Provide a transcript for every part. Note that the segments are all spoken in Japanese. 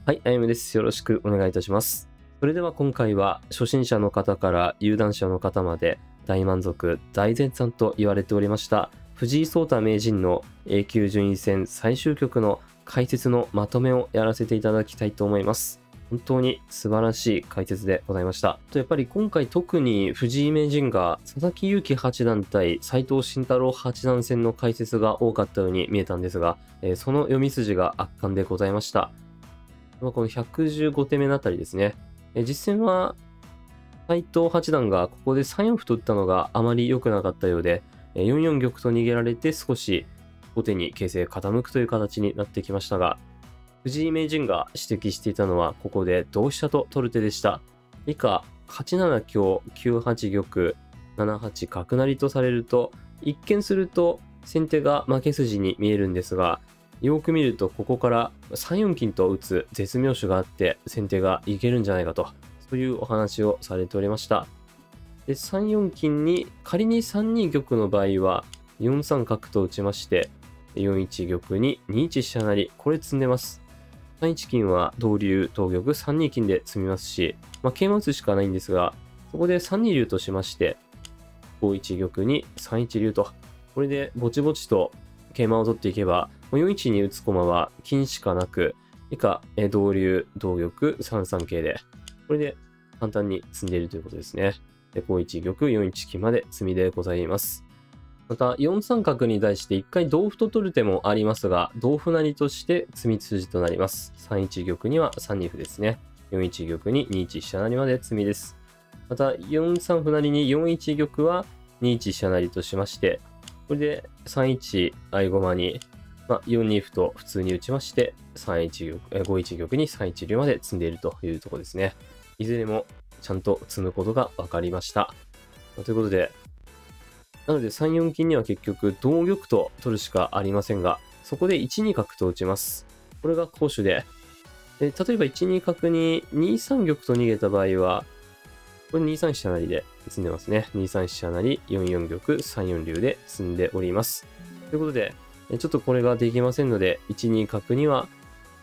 はい、あゆむです。よろしくお願いいたします。それでは今回は初心者の方から有段者の方まで大満足、大絶賛と言われておりました藤井聡太名人の A 級順位戦最終局の解説のまとめをやらせていただきたいと思います。本当に素晴らしい解説でございました。やっぱり今回特に藤井名人が佐々木勇気八段対斎藤慎太郎八段戦の解説が多かったように見えたんですが、その読み筋が圧巻でございました。この115手目のあたりですね。実戦は斎藤八段がここで3四歩と打ったのがあまり良くなかったようで、4四玉と逃げられて少し後手に形勢傾くという形になってきましたが、藤井名人が指摘していたのはここで同飛車と取る手でした。以下8七香、9八玉、7八角成とされると、一見すると先手が負け筋に見えるんですが、よく見るとここから3四金と打つ絶妙手があって先手がいけるんじゃないかと、そういうお話をされておりました。で3四金に仮に3二玉の場合は4三角と打ちまして、4一玉に2一飛車成、これ詰んでます。3一金は同竜同玉3二金で詰みますし、桂馬打つしかないんですが、そこで3二竜としまして5一玉に3一竜と、これでぼちぼちと桂馬を取っていけば、4一に打つ駒は金しかなく、以下同竜同玉3三桂で、これで簡単に詰んでいるということですね。で5一玉4一金まで詰みでございます。また4三角に対して1回同歩と取る手もありますが、同歩成として詰み筋となります。3一玉には3二歩ですね。4一玉に2一飛車成まで詰みです。また4三歩成に4一玉は2一飛車成としまして、これで3一合駒に、4二歩と普通に打ちまして、3一玉、5一玉に3一竜まで詰んでいるというところですね。いずれもちゃんと詰むことが分かりました。ということで、なので3四金には結局同玉と取るしかありませんが、そこで1二角と打ちます。これが攻守で、例えば1二角に2三玉と逃げた場合は、これ2三飛車成で詰んでますね。2三飛車成、4四玉、3四竜で詰んでおります。ということで、ちょっとこれができませんので、1二角には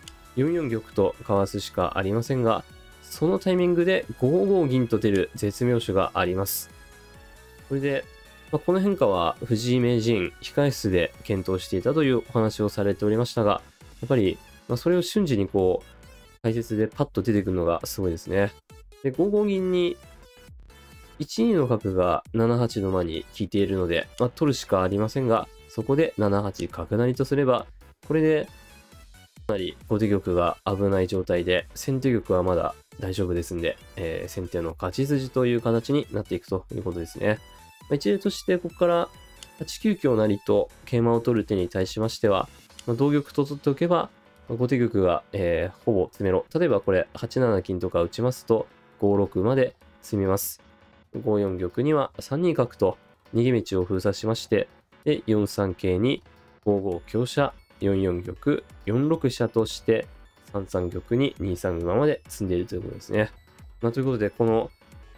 4四玉とかわすしかありませんが、そのタイミングで5五銀と出る絶妙手があります。これで、この変化は藤井名人控え室で検討していたというお話をされておりましたが、やっぱり、それを瞬時に解説でパッと出てくるのがすごいですね。で、5五銀に1二の角が7八の間に効いているので、取るしかありませんが、そこで7八角成とすれば、これでかなり後手玉が危ない状態で、先手玉はまだ大丈夫ですんで、先手の勝ち筋という形になっていくということですね。一例としてここから8九香成と桂馬を取る手に対しましては、同玉と取っておけば後手玉が、ほぼ詰めろ。例えばこれ8七金とか打ちますと5六まで詰みます。5四玉には3二角と逃げ道を封鎖しまして、で4三桂に5五香車、4四玉、4六飛車として3三玉に2三馬まで進んでいるということですね。ということでこの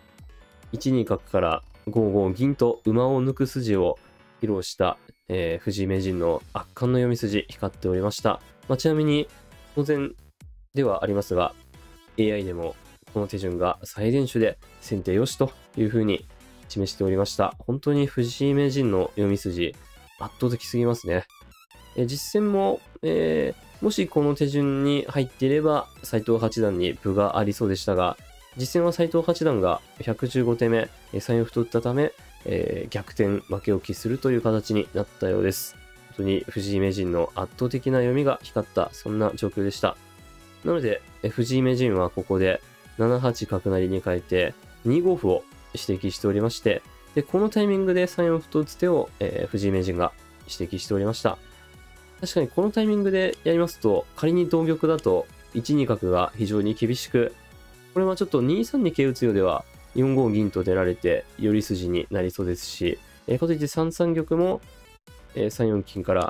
1二角から5五銀と馬を抜く筋を披露した、藤井名人の圧巻の読み筋光っておりました。ちなみに当然ではありますが AI でもこの手順が最善手で先手よしというふうに示しておりました。本当に藤井名人の読み筋圧倒的すぎますね。実戦も、もしこの手順に入っていれば斎藤八段に分がありそうでしたが、実戦は斎藤八段が115手目、3四歩と打ったため、逆転負けを喫するという形になったようです。本当に藤井名人の圧倒的な読みが光った、そんな状況でした。なので、藤井名人はここで7八角成に変えて2五歩を指摘しておりまして、でこのタイミングで3四歩と打つ手を、藤井名人が指摘しておりました。確かにこのタイミングでやりますと、仮に同玉だと1二角が非常に厳しく、これはちょっと2三に桂打つようでは4五銀と出られて寄り筋になりそうですし、かといって3三玉も、3四金から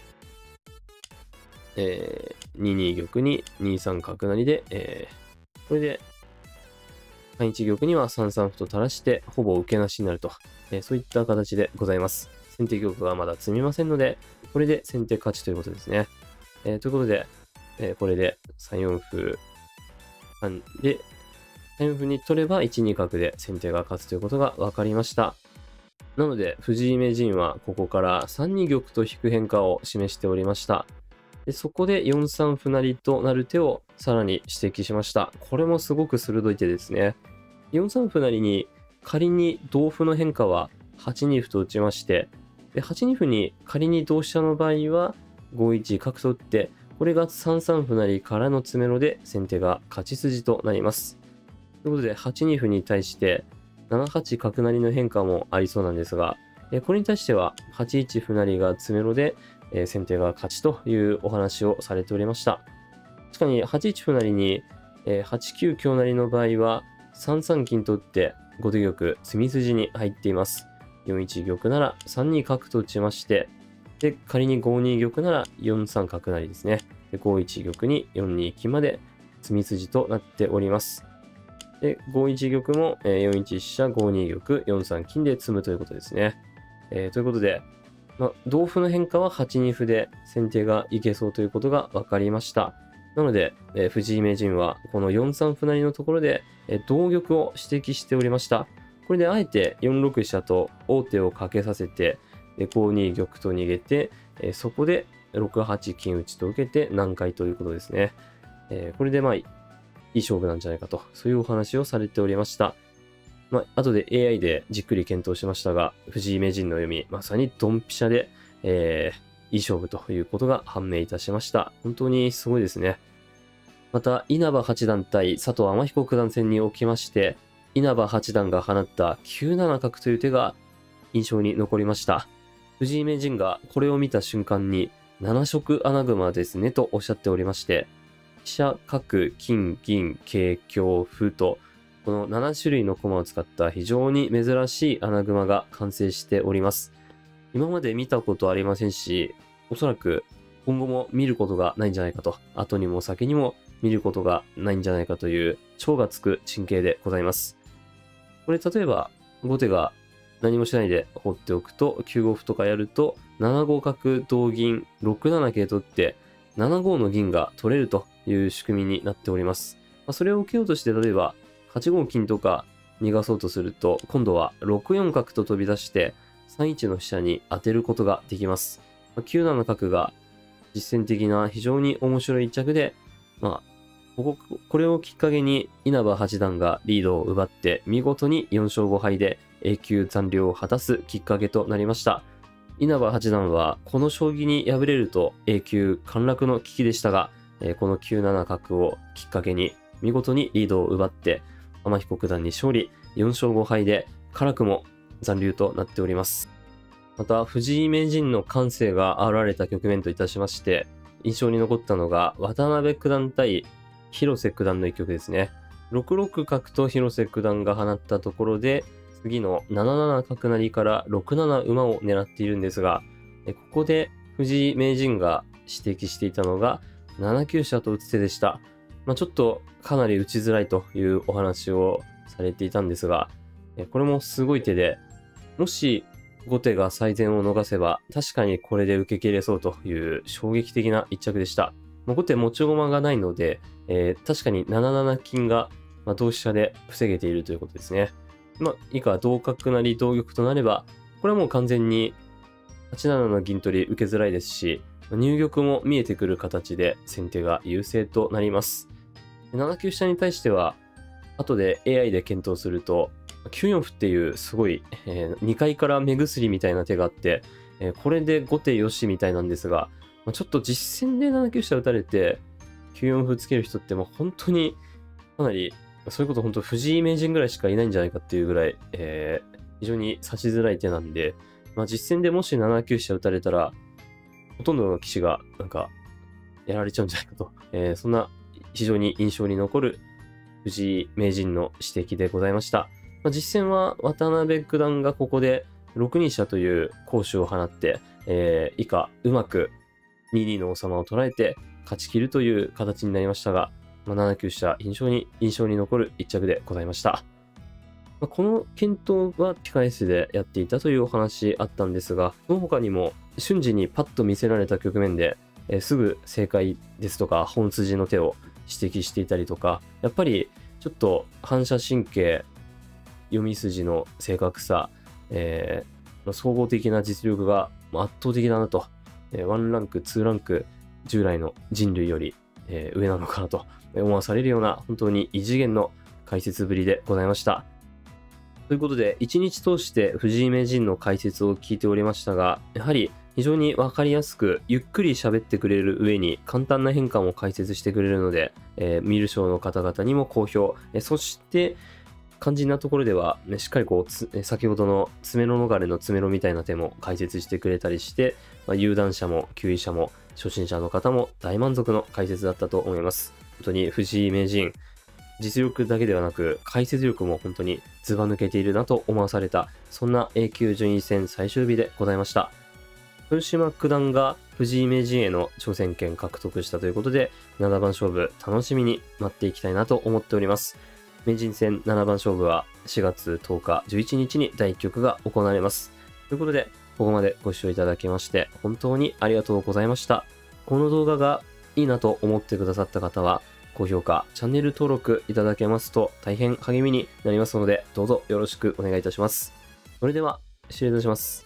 、2二玉に2三角成で、これで3一玉には3三歩と垂らしてほぼ受けなしになると、そういった形でございます。先手玉はまだ詰みませんので、これで先手勝ちということですね。ということで、 これで3四歩で、3四歩に取れば1二角で先手が勝つということが分かりました。なので、藤井名人はここから3二玉と引く変化を示しておりました。でそこで4三歩成となる手をさらに指摘しました。これもすごく鋭い手ですね。4三歩成に仮に同歩の変化は8二歩と打ちまして、で8二歩に仮に同飛車の場合は5一角と打って、これが3三歩成からの詰めろで先手が勝ち筋となります。ということで8二歩に対して7八角成の変化もありそうなんですが、これに対しては8一歩成が詰めろで先手が勝ちというお話をされておりました。確かに8一歩成に8九香成の場合は3三金と打って後手玉詰み筋に入っています。4一玉なら3二角と打ちまして、で仮に5二玉なら4三角成ですね。で5一玉に4二金まで詰み筋となっております。で5一玉も4一飛車、5二玉、4三金で詰むということですね。ということで、同歩の変化は8二歩で先手がいけそうということが分かりました。なので、藤井名人はこの4三歩成のところで、同玉を指摘しておりました。これであえて4六飛車と王手をかけさせて、5二玉と逃げて、そこで6八金打ちと受けて難解ということですね。これでいい勝負なんじゃないかと、そういうお話をされておりました。後で AI でじっくり検討しましたが、藤井名人の読み、まさにドンピシャで、いい勝負ということが判明いたしました。本当にすごいですね。また、稲葉八段対佐藤天彦九段戦におきまして、稲葉八段が放った9七角という手が印象に残りました。藤井名人がこれを見た瞬間に、7色穴熊ですねとおっしゃっておりまして、飛車、角、金、銀、桂、香、歩と、この7種類の駒を使った非常に珍しい穴熊が完成しております。今まで見たことありませんし、おそらく今後も見ることがないんじゃないかと、後にも先にも見ることがないんじゃないかという超がつく珍形でございます。これ例えば後手が何もしないで放っておくと9五歩とかやると7五角同銀6七桂取って7五の銀が取れるという仕組みになっております。それを受けようとして例えば8五金とか逃がそうとすると今度は6四角と飛び出して3一の飛車に当てることができます。9七角が実践的な非常に面白い一着で、これをきっかけに稲葉八段がリードを奪って見事に4勝5敗でA級残留を果たすきっかけとなりました。稲葉八段はこの将棋に敗れると A級陥落の危機でしたが、この9七角をきっかけに見事にリードを奪って天彦九段に勝利、4勝5敗で辛くも残留となっております。また藤井名人の感性が現れた局面といたしまして印象に残ったのが渡辺九段対広瀬九段の一局ですね。6六角と広瀬九段が放ったところで次の7七角成から6七馬を狙っているんですが、ここで藤井名人が指摘していたのが7九飛車と打つ手でした。ちょっとかなり打ちづらいというお話をされていたんですが、これもすごい手で、もし後手が最善を逃せば確かにこれで受け切れそうという衝撃的な一着でした。後手持ち駒がないので、確かに7七金が同飛車で防げているということですね。以下同角成同玉となれば、これはもう完全に8七の銀取り受けづらいですし、入玉も見えてくる形で先手が優勢となります。7九飛車に対しては、後で AI で検討すると、9四歩っていうすごい、2階から目薬みたいな手があって、これで後手よしみたいなんですが、ちょっと実戦で7九飛車打たれて、9四歩つける人って本当にかなり、そういうこと本当藤井名人ぐらいしかいないんじゃないかっていうぐらい、非常に指しづらい手なんで、実戦でもし7九飛車打たれたら、ほとんどの棋士がやられちゃうんじゃないかと、そんな非常に印象に残る藤井名人の指摘でございました。実戦は渡辺九段がここで6二飛車という攻守を放って、以下うまく2二の王様を捉えて勝ち切るという形になりましたが、7九飛車印象に残る一着でございました。この検討は控え室でやっていたというお話あったんですが、その他にも瞬時にパッと見せられた局面ですぐ正解ですとか本筋の手を指摘していたりとか、やっぱりちょっと反射神経、読み筋の正確さ、総合的な実力が圧倒的だなと、1ランク、2ランク、従来の人類より、上なのかなと思わされるような本当に異次元の解説ぶりでございました。ということで、1日通して藤井名人の解説を聞いておりましたが、やはり非常に分かりやすく、ゆっくり喋ってくれる上に簡単な変化も解説してくれるので、見る将の方々にも好評。そして、肝心なところでは、しっかり先ほどの詰めろ逃れの詰めろみたいな手も解説してくれたりして、有段者も級位者も初心者の方も大満足の解説だったと思います。本当に藤井名人、実力だけではなく解説力も本当にずば抜けているなと思わされた、そんな A 級順位戦最終日でございました。豊島九段が藤井名人への挑戦権獲得したということで、7番勝負楽しみに待っていきたいなと思っております。名人戦7番勝負は4月10日、11日に第1局が行われます。ということで、ここまでご視聴いただきまして本当にありがとうございました。この動画がいいなと思ってくださった方は、高評価、チャンネル登録いただけますと大変励みになりますので、どうぞよろしくお願いいたします。それでは、失礼いたします。